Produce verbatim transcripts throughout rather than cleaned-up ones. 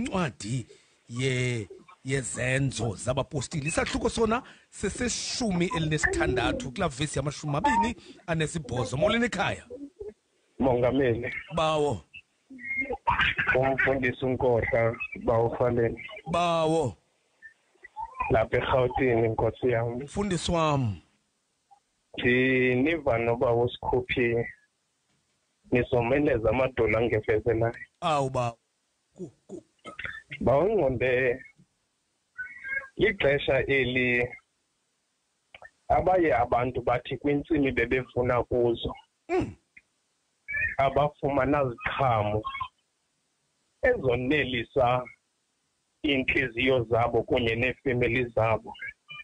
incwadi ye yezenzo zabapostile isahluko sona seseshumi elinesithandathu kula vesi yamashumi amabini anesibhozo. Molweni ekhaya. Mongameli Bawo. Umfundisi uNkohla bawo faleni. Bawo. Lapha eGauteng inkosi yami. Mfundisi wami. Ndiniva noba usikhuphi nizomeleza amadola angefezelayo. Awu ba. Bawungqonde ixesha eli abaye abantu bathi kwintsimi bebevuna kuzo. Mm. Abafumana ziqhamo ezonelisa inhliziyo zabo kunye neefemeli zabo.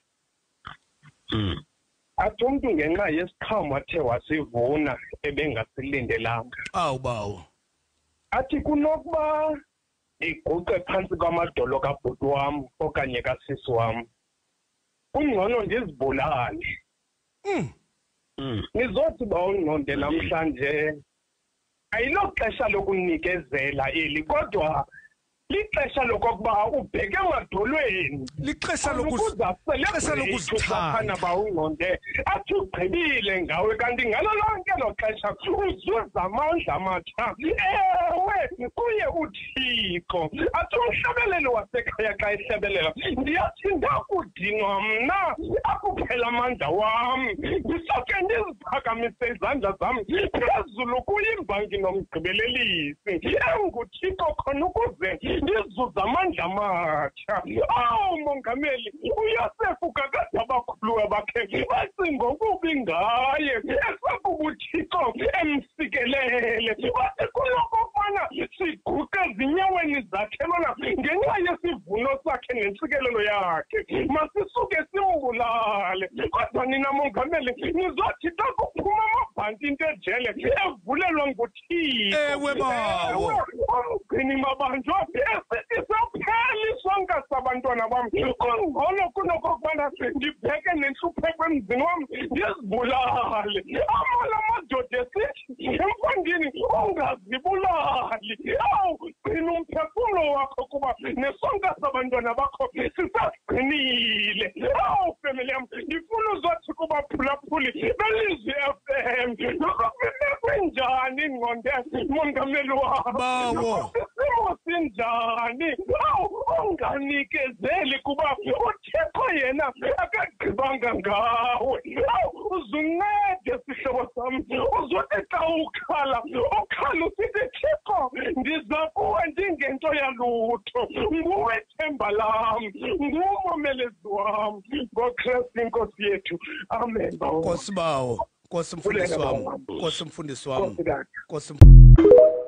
Mm. Athi umuntu ngenxa yesiqhamo athe wasivuna ebengasilindelanga. Awu bawo. Athi kunokuba iguqe phansi kwamadolo kabhuti wam okanye kasisi wam, kungcono ndizibulale. Mm. Mm. Nizothi bawungqonde namhlanje ayiloxesha lokunikezela eli kodwa lixesha lokuba ubheke emadolweni. Lixesha lokuzixesha lokuzithanda bawungqonde athi ugqibile ngawe kanti ngalo lonke lo xesha uzuza amandla amatsha. Ewe kuye uThixo athi umhlabeleli wasekhaya xa ehlebelela ndiyathi ndakudinwa mna akuphela amandla wam ndisoke ndiziphakamise izandla zam phezulu kuyimbangi nomgqibelelisi enguThixo khona ukuze ndizuza amandla amatsha. Awu mongameli uYosefu kakade abakhuluwa bakhe bacinga okubi ngaye esakuba uThixo emsikelele. Wathi kunokofana siguqe ezinyaweni zakhe lona ngenxa yesivuno sakhe nentsikelelo yakhe masisuke simbulale. Kodwa nina mongameli nizothi xa kuphuma amabhanti into ejele evulelwa nguThixo. Ewe bawo. Umgcini mabanjwa esithi saphela isonka sabantwana bam kungcono kunokokubana ndibheke nentlupheko emzini wam ndizibulale. Amala amadoda esithi emfondini ungazibulali. Awu gcina umphefumlo wakho kuba nesonka sabantwana bakho sisasigcinile. Awu family yam ndifuna uzothi kubaphulaphuli belizwi F M nokwenjani ingqonde mongameli wabo. Bawo. Isimo sinjani? Awu unganikezeli kuba uThixo yena akagqibanga ngawe. Awu uzuncede sihlobo sam uzothi xa ukhala ukhala usithi Thixo ndiza kuwe ndingento yalutho. Nguwe themba lam, nguwe umomelezi wam ngoKristu inkosi yethu. Amen. Nkosi bawo. Nkosi mfundisi wami. Nkosi mfundisi wami. Nkosi